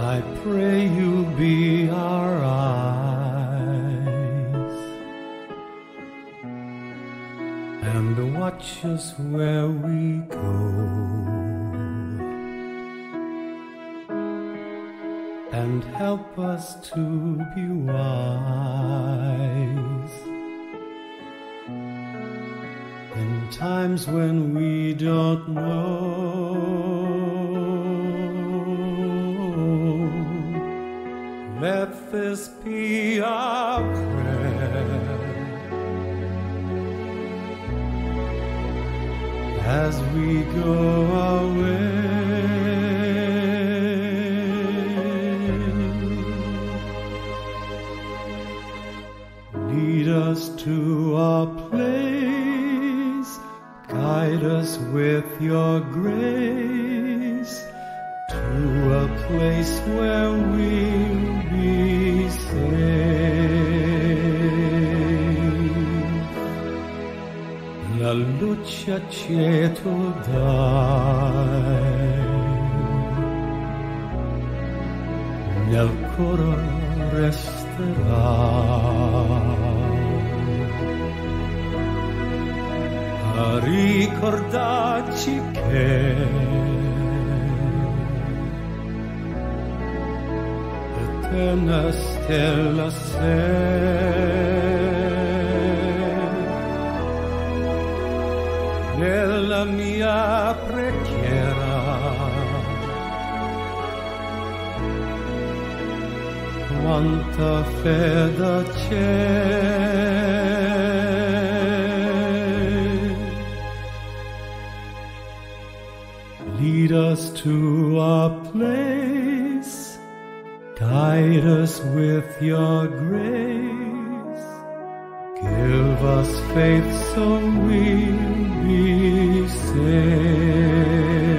I pray you be our eyes, and watch us where we go, and help us to be wise in times when we don't know. Let this be our prayer as we go away. Lead us to a place, guide us with your grace, to a place where we'll be safe. La luce tu dai, nel cuore resterà. A ricordarci che eterna stella sei nella mia preghiera. Quanta fede c'è, lead us to a place, guide us with your grace, give us faith so we'll be saved.